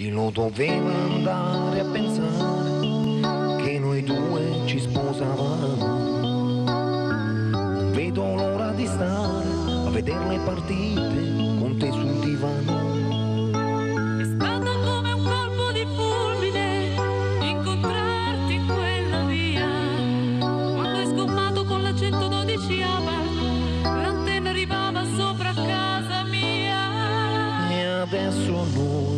Chi lo doveva andare a pensare che noi due ci sposavamo? Non vedo l'ora di stare a vedere le partite con te sul divano. È stato come un colpo di fulmine incontrarti in quella via. Quando hai sgommato con la 112 AVA, l'antenna arrivava sopra casa mia. E adesso noi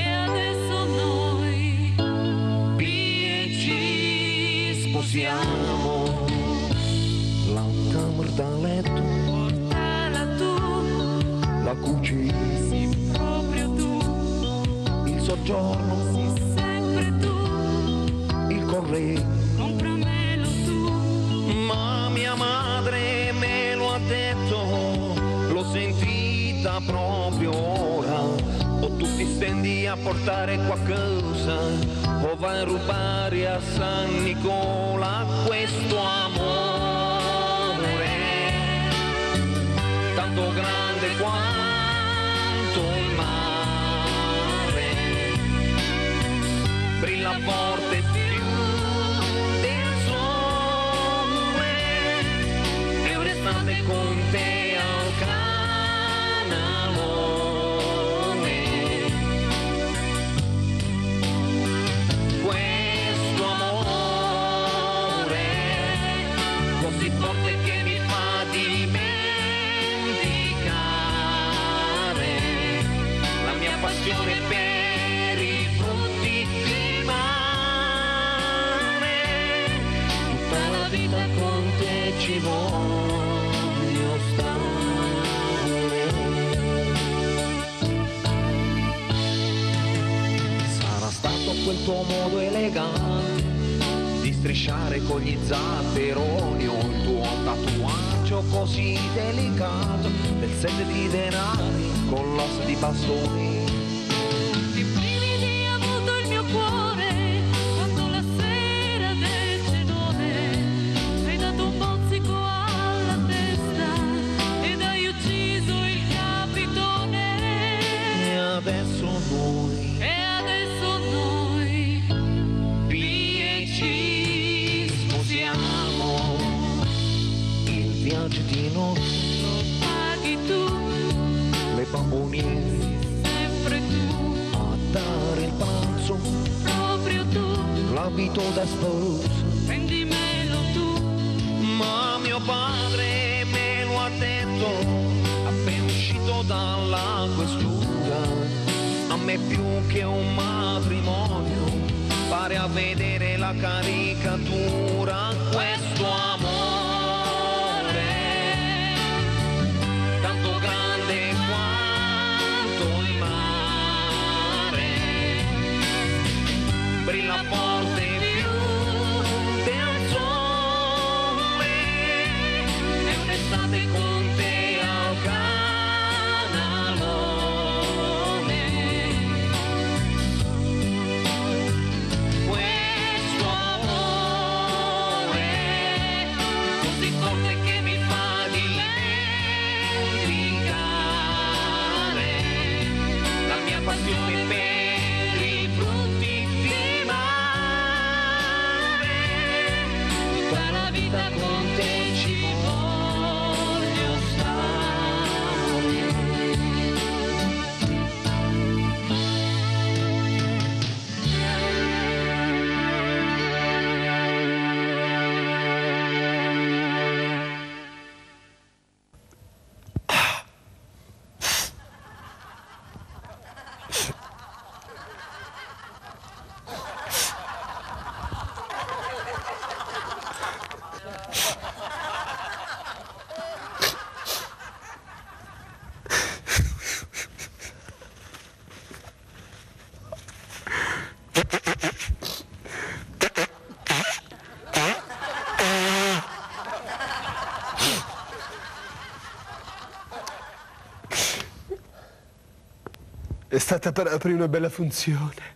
sposiamo. La camera da letto, portala tu, la cucina, sì, proprio tu, il soggiorno, sì, sempre tu, il corredo, compramelo tu. Ma mia madre me lo ha detto, l'ho sentita proprio ora. O tu ti stendi a portare qualcosa o vai a rubare a San Nicola questo amore tanto grande quanto il mare, brilla forte più del sole, è un'estate con te al canalone. Questo amore così forte che mi fa dimenticare la mia passione per i frutti di mare. Tutta la vita con te ci voglio stare. Sarà stato quel tuo modo elegante di strisciare con gli zafferoni o il tuo tatuaggio così delicato del 7 di denari con l'os di bastoni. I brividi ha avuto il mio cuore quando la sera del cenone hai dato un bozzico alla testa ed hai ucciso il capitone. E adesso noi ci sposiamo. Il viaggio di notte lo paghi tu, le bamboniere sempre tu, a dare il pranzo proprio tu, l'abito da sposa, prendimelo tu. ma mio padre me lo ha detto appena uscito dalla questura. A me più che un matrimonio pare a vedere la caricatura. Questo amore tanto grande quanto il mare, brilla forte più del sole, è un'estate con te al canalone. Questo amore così forte che mi fa dimenticare la mia passione per i frutti di mare. Tutta la vita con te ci voglio stare. È stata per aprire una bella funzione.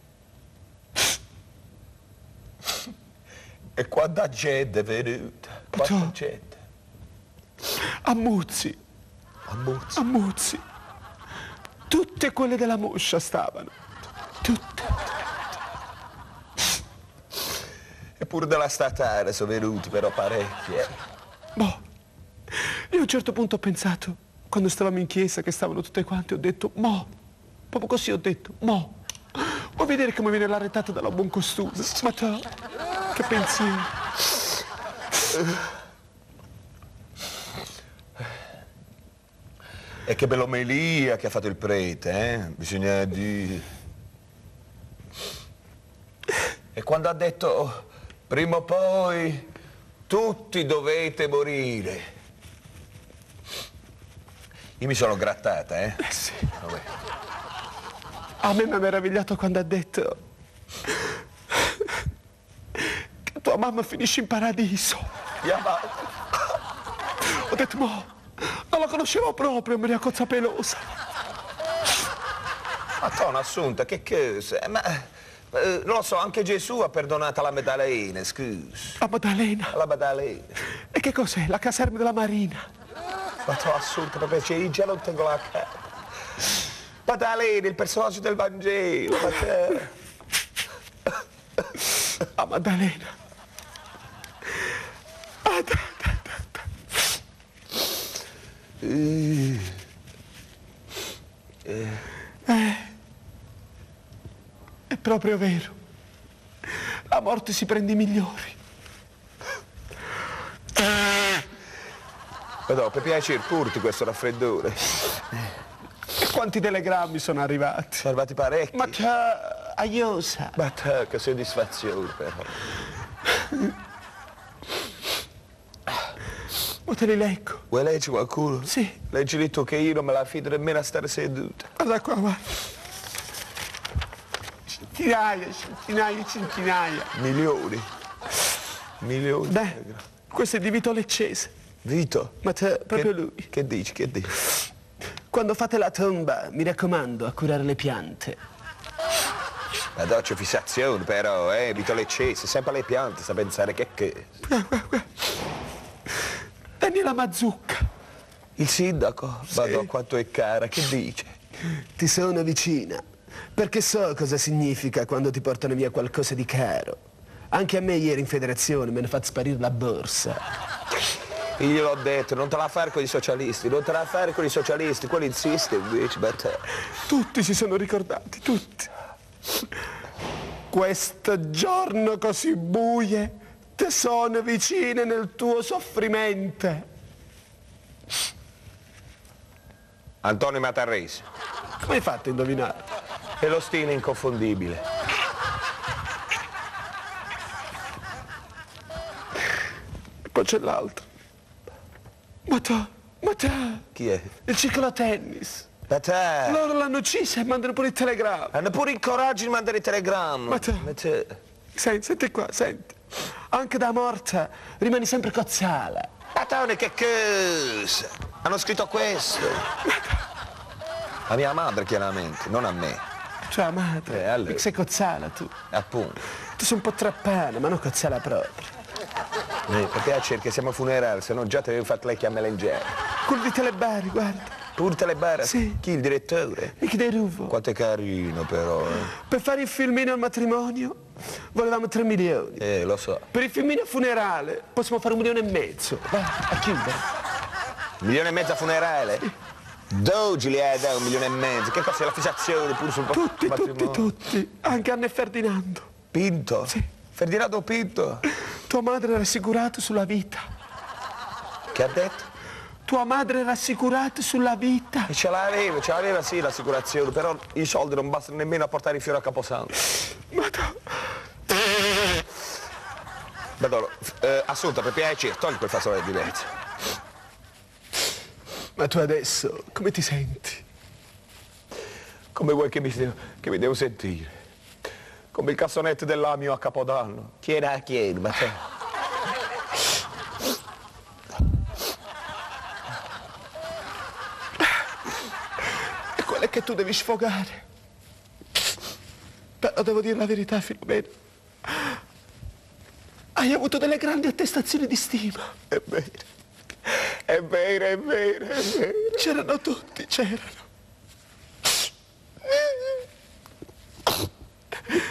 E quanta gente è venuta? Quanta gente? Ammuzzi. Ammuzzi. Ammuzzi. Tutte quelle della moscia stavano. tutte. Eppure dalla statale sono venuti però parecchie. Boh, io a un certo punto ho pensato, quando stavamo in chiesa, che stavano tutte quante, ho detto, mo, proprio così ho detto, mo, vuoi vedere come viene l'arretata dalla buon costume? Ma tu, che pensiero? E che bella omelia che ha fatto il prete, eh? Bisogna dire. E quando ha detto, prima o poi, tutti dovete morire. Io mi sono grattata, eh? Sì. Vabbè. A me mi ha meravigliato quando ha detto che tua mamma finisce in paradiso. Mia madre. Ho detto, mo, non la conoscevo proprio, Maria Cozzapelosa. Madonna Assunta, che cosa? Ma non lo so, anche Gesù ha perdonato la Maddalena, scusa. La Maddalena. La Maddalena. E che cos'è? La caserma della Marina. Madonna Assunta, per piacere, io già non tengo la cara. Maddalena, il personaggio del Vangelo. La Maddalena. È proprio vero. La morte si prende i migliori. Però per piacere, porti questo raffreddore. E quanti telegrammi sono arrivati? Sono arrivati parecchi. Ma che aiosa. Ma che soddisfazione però. Ma te li leggo. Vuoi leggi qualcuno? Sì. Leggili tu che io non me la fido nemmeno a stare seduta. Guarda qua, guarda. Centinaia, centinaia, centinaia. Milioni. Milioni. Beh, questo è di Vito Leccese. Vito? Ma te, proprio lui. Che dici, che dici? Quando fate la tomba, mi raccomando, a curare le piante. La doccia fissazione però, Vito Leccese, sempre alle piante, sa pensare che... Daniela Mazzucca. Il sindaco? Sì. Madonna, quanto è cara, che dice? Ti sono vicina, perché so cosa significa quando ti portano via qualcosa di caro. Anche a me ieri in federazione mi hanno fatto sparire la borsa. Io gliel'ho detto, non te la fare con i socialisti, non te la fare con i socialisti, quelli insiste invece, ma te... Tutti si sono ricordati, tutti. Questo giorno così buie, te sono vicine nel tuo soffrimento. Antonio Matarresi. Come hai fatto a indovinare? E lo stile inconfondibile. E poi c'è l'altro. Ma te, Chi è? il ciclotennis. Ma te... Loro l'hanno uccisa e mandano pure il telegramma. Hanno pure il coraggio di mandare il telegramma. Ma te... Senti qua, senti. Anche da morta rimani sempre Cozzala. Madonna, che cosa? Hanno scritto questo. A mia madre, chiaramente, non a me. Tua madre, allora. perché sei Cozzala tu. Appunto. Tu sei un po' trappana, ma non Cozzala proprio. Per piacere che siamo funerali, se no già ti avevo fatto le chiamelle in giro. Quello di Telebari, guarda. Pure Telebara? Sì. Chi, il direttore? Michi De Ruvo. Quanto è carino però, Per fare il filmino al matrimonio volevamo 3 milioni. lo so. Per il filmino funerale possiamo fare 1,5 milioni. Vai, a chiudere. 1,5 milioni a funerale? Dogi li hai dato 1,5 milioni. Che cosa è la fissazione pure sul Tutti, matrimonio? tutti. Anche Anna e Ferdinando. Pinto? Sì. Ferdinando Pinto? Tua madre era assicurata sulla vita. Che ha detto? Tua madre era assicurata sulla vita. E ce l'aveva sì l'assicurazione, però i soldi non bastano nemmeno a portare i fiori a Caposanto. Madonna. Madonna, Assunta, per piacere, togli quel fazzoletto di mezzo. Ma tu adesso come ti senti? Come vuoi che mi devo sentire? Come il cassonetto dell'Amio a Capodanno. Chiedi, ma te... È quella che tu devi sfogare. Però devo dire la verità, Filomena. Hai avuto delle grandi attestazioni di stima. È vero. C'erano tutti, c'erano.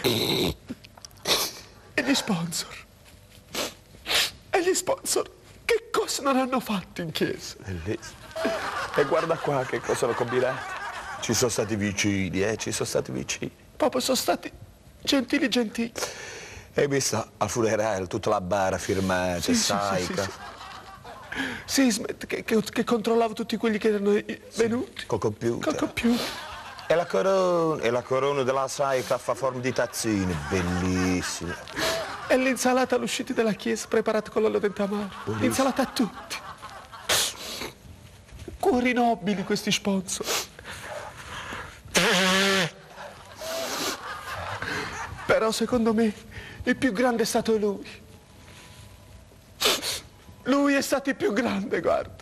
E gli sponsor? E gli sponsor? Che cosa non hanno fatto in chiesa? Bellissimo. E guarda qua che cosa hanno combinato. Ci sono stati vicini, ci sono stati vicini. Proprio sono stati gentili gentili. Hai visto al funerale tutta la bara firmata, Sì, saica. Sì, che controllava tutti quelli che erano venuti. Col computer. Col computer. E la corona della saica fa forma di tazzine, bellissima. E l'insalata all'uscita della chiesa preparata con l'olio dentamaro. L'insalata a tutti. Cuori nobili questi sponsor. Però secondo me il più grande è stato lui. Lui è stato il più grande, guarda.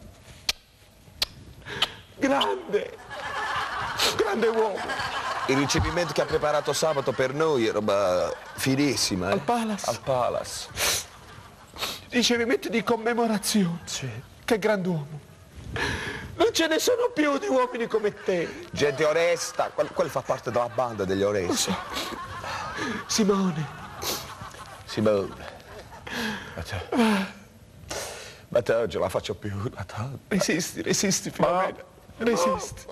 Grande. Grande uomo. Il ricevimento che ha preparato sabato per noi è roba finissima. Al Palace. Al Palace. Ricevimento di commemorazione. Sì. Che grand'uomo. Non ce ne sono più di uomini come te. Gente onesta, quel fa parte della banda degli onesti. Lo so. Simone. Ma te oggi la faccio più. Resisti, Filomena. Resisti.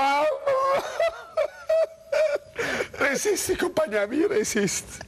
Resisti, compagna mia, resisti.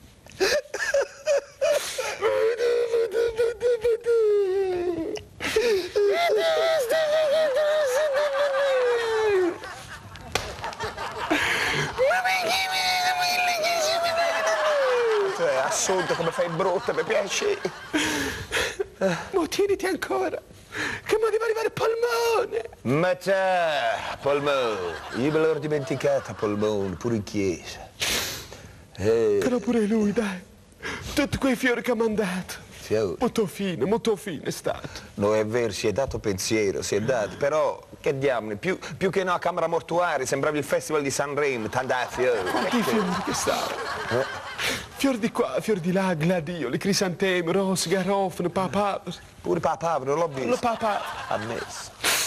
Assunto come fai brutta, mi piace. Ma tieniti ancora, che mi deve arrivare il polmone. Ma te, polmone, io me l'ho dimenticata, polmone, pure in chiesa. Però pure lui, dai, tutti quei fiori che ha mandato. Fiori? Molto fine è stato. No, è vero, si è dato pensiero, si è dato, però, che diamine, più che no a camera mortuaria, sembrava il festival di Sanremo, tanta fiori. Quanti fiori che stavano. Fior di qua, fior di là, gladioli, crisantemi, rose, garofani, papaveri. Pure papaveri, non l'ho visto. Lo papà. Ammesso.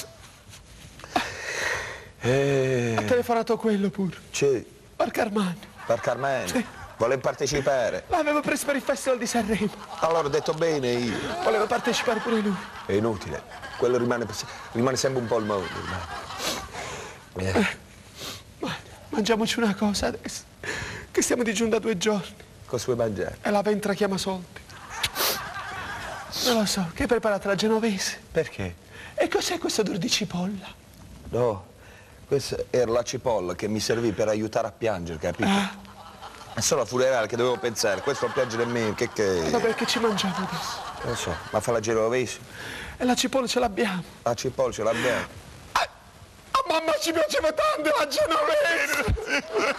Ha telefonato quello pure. C'è. Marco Armani. Marco Armani? Sì. Vuole partecipare? L'avevo preso per il festival di Sanremo. Allora ho detto bene io. Voleva partecipare pure lui. È inutile. Quello rimane sempre un po' il mondo. Mangiamoci una cosa adesso, che stiamo digiuni da 2 giorni. Cosa vuoi mangiare? E la ventra chiama soldi. Non lo so, che hai preparato la genovese? Perché? E cos'è questo odore di cipolla? No, questa era la cipolla che mi servì per aiutare a piangere, capito? È solo a funerale che dovevo pensare, questo non piange nemmeno, che... Vabbè, che ci mangiamo adesso? Non lo so, ma fa la genovese? E la cipolla ce l'abbiamo. La cipolla ce l'abbiamo. A mamma ci piaceva tanto la genovese!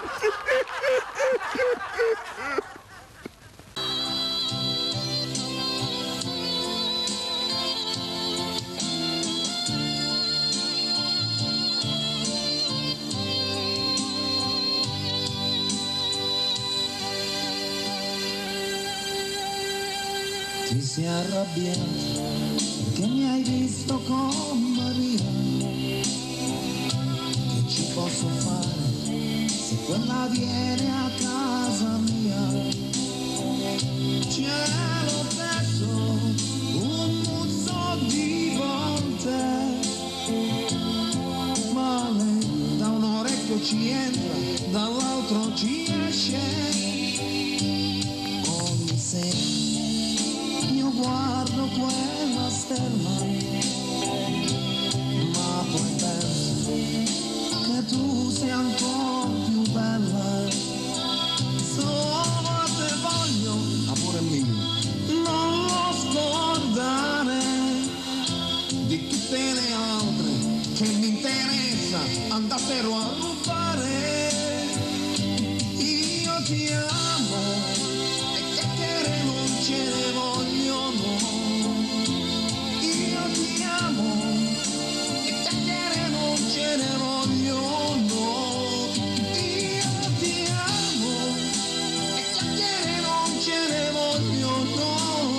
Ti sei arrabbiato perché mi hai visto con Maria. Che ci posso fare se quella viene a casa mia? Cielo detto un muzzo di volte, ma lei da un orecchio ci entra, dall'altro ci esce. Ogni sera io guardo quella stella, ma poi penso che tu sei ancora più bella. Solo a te voglio, amore mio, non lo scordare di tutte le altre che mi interessa andassero a rubare. Io ti amo e chiacchiere non ce ne vogliono. Io ti amo e chiacchiere non ce ne vogliono. Io ti amo e chiacchiere non ce ne vogliono.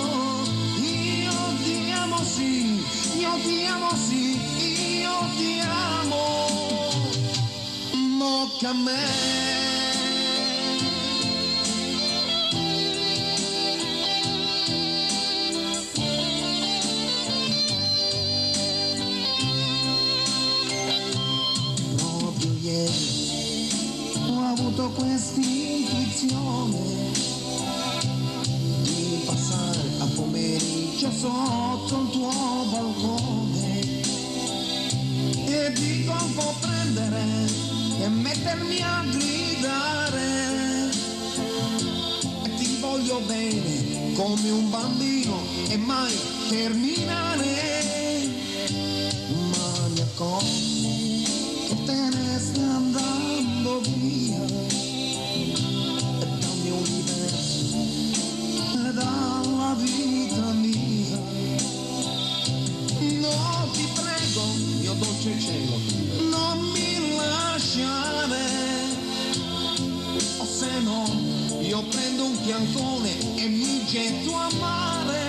Io ti amo sì, io ti amo sì, io ti amo. Tocca a me avuto quest'intuizione di passare a pomeriggio sotto il tuo balcone e di colpo prendere e mettermi a gridare. E ti voglio bene come un bambino e mai terminare. Ma mi accorgo che te ne stai andando via dal mio universo e dalla vita mia. No, ti prego, mio dolce cielo, non mi lasciare, o se no io prendo un piancone e mi getto a mare.